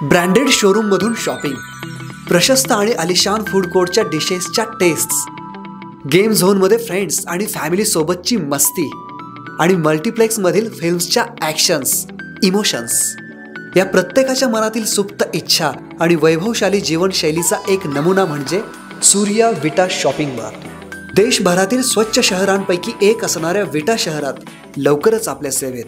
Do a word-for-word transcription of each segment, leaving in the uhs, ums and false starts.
Branded showroom मधून shopping, प्रशस्त आणि आलिशान फूड कोर्टच्या डिशेसच्या टेस्ट्स, गेम झोन मध्ये फ्रेंड्स आणि फॅमिली सोबतची मस्ती आणि मल्टीप्लेक्स मधील फिल्म्सच्या ॲक्शन्स, इमोशन्स, या प्रत्येकाच्या मनातील सुप्त इच्छा आणि वैभवशाली जीवनशैलीचा एक नमुना म्हणजे सूर्या विटा शॉपिंग मार्ट। देशभरातील स्वच्छ शहरांपैकी एक असणाऱ्या विटा शहरात लवकरच आपल्या सेवेत।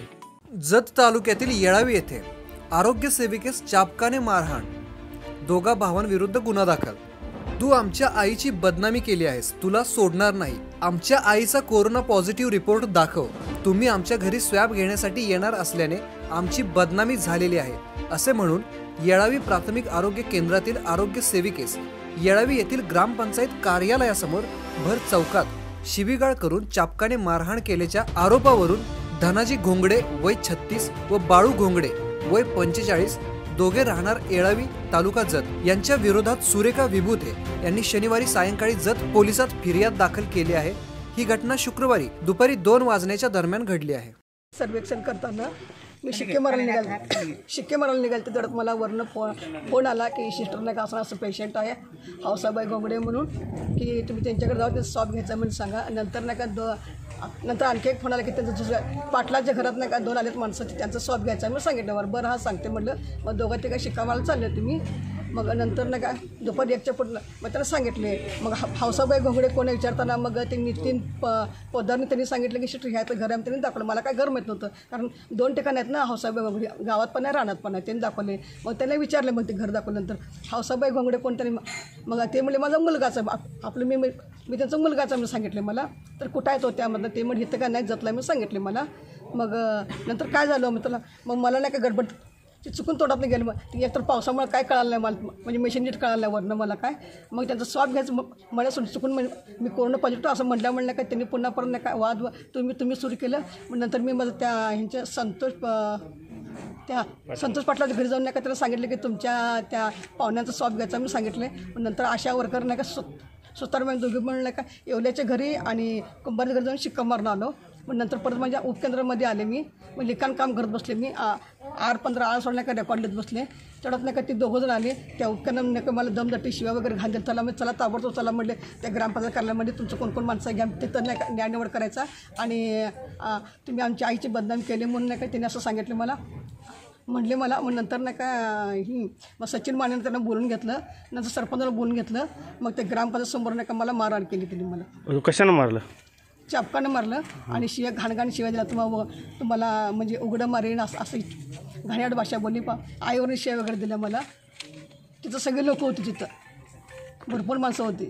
जत तालुक्यातील येळावी येथे आरोग्य सेविकेस चापकाने मारहाण, दोघा भावांविरुद्ध गुन्हा दाखल। तू आमच्या आईची बदनामी केली आहेस, तुला सोडणार नाही। आमच्या आईचा कोरोना पॉझिटिव्ह रिपोर्ट दाखव। तुम्ही आमच्या घरी स्वॅब घेण्यासाठी येणार असल्याने आमची बदनामी झालेली आहे, असे म्हणून येळावी प्राथमिक आरोग्य केंद्रातील आरोग्य सेविकेस येळावी येथील ग्रामपंचायत कार्यालयासमोर भर चौकात शिवीगाळ करून चापकाने मारहाण केल्याच्या आरोपावरून धनाजी घोंगडे वय छत्तीस व बाळू घोंगडे वय पंचेचाळीस दोघे राहणार येळावी तालुका जत यांच्या विरोधात सुरेखा विभूते यांनी शनिवारी सायंकाळी जत पोलिसात फिर्याद दाखल केली आहे। ही घटना शुक्रवारी दुपारी दोन वाजण्याच्या दरम्यान घडली आहे। सर्वेक्षण करताना मी शिक्के मारायला निघाले शिक्के मारायला निघाले तर मला वरनं फो फोन आला की सिस्टरने का असं असं पेशंट आहे हौसाबाई घोंगडे म्हणून, की तुम्ही त्यांच्याकडे जाऊ, त्यांचा स्वाब घ्यायचा म्हणून सांगा। नंतर नाही का दो नंतर आणखी एक फोन आला की त्यांचं दुसऱ्या पाटलाच्या घरात नाही का दोन आलेत माणसं, त्यांचा स्वाब घ्यायचा म्हणून सांगितलं। बरं बरं हा सांगते म्हटलं। मग दोघं ते काय शिक्का मारायला चालले तुम्ही। मग नंतर नाही का दुपारी एकच्या पुढलं मग त्याला सांगितले। मग हौसाबाई घोंगडे कोणी विचारताना मग ते नितीन प पोद्दारने त्यांनी सांगितलं की शिटर ह्याचं घर आहे, त्यांनी दाखवलं। मला काय घर माहीत नव्हतं, कारण दोन ठिकाण आहेत ना, हौसाबाई घोंगडे गावात पण आहे रानात पण आहे, त्यांनी दाखवले। मग त्यांना विचारले मग ते घर दाखवल्यानंतर हौसाबाई घोंगडे कोण, त्यांनी मग ते म्हणले माझा मुलगाचा, आपलं मी मी त्यांचा मुलगाचा म्हणून सांगितले मला। तर कुठं आहे तो त्यामधलं, ते म्हणजे इथं काय नाही जतला म्हणून सांगितले मला। मग नंतर काय झालं मग त्याला मग मला नाही का गडबड ते चुकून तोंडात नाही गेलं। मग ती एकतर पावसामुळे काय कळालं नाही मला, म्हणजे मशीन नीट कळालं नाही वरनं मला काय। मग त्यांचा स्वाब घ्यायचं मग मला सोड चुकून म्हणजे मी कोरोना पॉझिटिव्ह असं म्हटलं म्हणलं काय त्यांनी पुन्हा परत नाही काय वाद तुम्ही तुम्ही सुरू केलं। मग नंतर मी माझं त्या ह्यांच्या संतोष त्या संतोष पाटलाच्या घरी जाऊन नाही का त्याला सांगितलं की तुमच्या त्या पाहुण्यांचा स्वाब घ्यायचा मी सांगितले। मग नंतर आशा वर्कर नाही का सु सुतारबाई दोघी म्हणून नाही का येवल्याच्या घरी आणि कुंभारच्या घरी जाऊन शिक्का मारून आलो। मग नंतर परत माझ्या उपकेंद्रामध्ये आले मी, मग लिखाण काम करत बसले मी। आठ पंधरा आठ सोडल्या का रेकॉर्ड लिहित बसले। तेवढ्यात नाही का ती दोघं जण आले, त्या उपकेंद्रात नाही का मला दमदट्टी शिव्या वगैरे घालले। चला मी चला ताबडतोब चला म्हटले त्या ग्रामपंचायत कार्यालयामध्ये तुमचं कोण कोण माणसं घ्या, तिथं नाही का न्याय निवड करायचा आणि तुम्ही आमच्या आईची बदनामी केली म्हणून नाही का त्यांनी असं सांगितलं मला म्हटले मला। मग नंतर नाही का ही मग सचिन मानेनं त्यांना बोलून घेतलं, नंतर सरपंचाला बोलून घेतलं। मग ते ग्रामपंचायत समोर नाही का मला मारहाण केली त्यांनी मला। कशानं मारलं? चापकानं मारलं आणि शिव्या घाणघाण शिव्या दिला, तुम्हाला तुम्हाला म्हणजे उघडं मारेन असं असं घाण्याड भाषा बोलली। पा आईवरून शिव्या वगैरे दिल्या मला। तिथं सगळे लोक होते, तिथं भरपूर माणसं होती।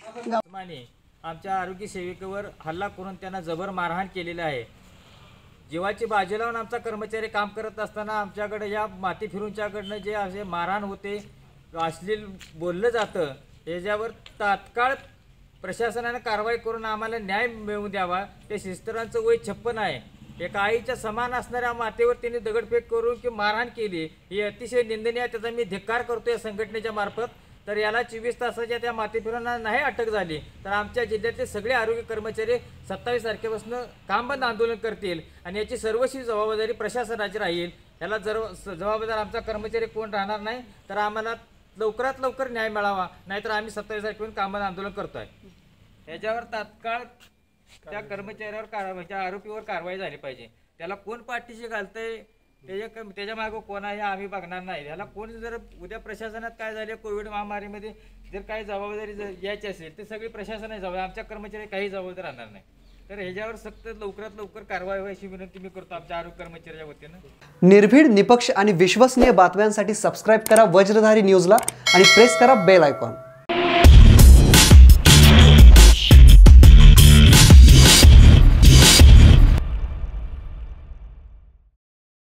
आमच्या आरोग्य सेविकेवर हल्ला करून त्यांना जबर मारहाण केलेलं आहे। जीवाची बाजी लावून आमचा कर्मचारी काम करत असताना आमच्याकडे या माती फिरूंच्याकडनं जे असे मारहाण होते, अश्लील बोललं जातं, याच्यावर तात्काळ प्रशासनाने कारवाई करून आम्हाला न्याय मिळवून द्यावा। ते सिस्टरांचं वय छप्पन आहे, एका आईच्या समान असणाऱ्या मातेवर त्यांनी दगडफेक करून की मारहाण केली, ही अतिशय निंदनीय। त्याचा मी धिक्कार करतो या संघटनेच्या मार्फत। तर याला चोवीस तासाच्या त्या माती फिरांना नाही अटक झाली तर आमच्या जिल्ह्यातले सगळे आरोग्य कर्मचारी सत्तावीस तारखेपासून काम बंद आंदोलन करतील आणि याची सर्वस्वी जबाबदारी प्रशासनाची राहील। याला जर जबाबदार आमचा कर्मचारी कोण राहणार नाही तर आम्हाला लवकरात लवकर न्याय मिळावा, नाहीतर आम्ही सत्तावीस तारखेपासून काम बंद आंदोलन करतोय। याच्यावर तात्काळ त्या कर्मचाऱ्यावर कारवाई, त्या आरोपीवर कारवाई झाली पाहिजे। त्याला कोण पाठीशी घालतंय, त्याच्या त्याच्या मागं कोण आहे आम्ही बघणार नाही। याला कोण जर उद्या प्रशासनात काय झाले, कोविड महामारीमध्ये जर काही जबाबदारी जर यायची असेल तर सगळी प्रशासनाची जबाबदारी, आमच्या कर्मचारी काही जबाबदार राहणार नाही। तर ह्याच्यावर सक्त लवकरात लवकर कारवाई व्हायची विनंती मी करतो आमच्या आरोग्य कर्मचाऱ्याच्या वतीनं। निर्भीड, निपक्ष आणि विश्वसनीय बातम्यांसाठी सबस्क्राईब करा वज्रधारी न्यूजला आणि प्रेस करा बेल आयकॉन।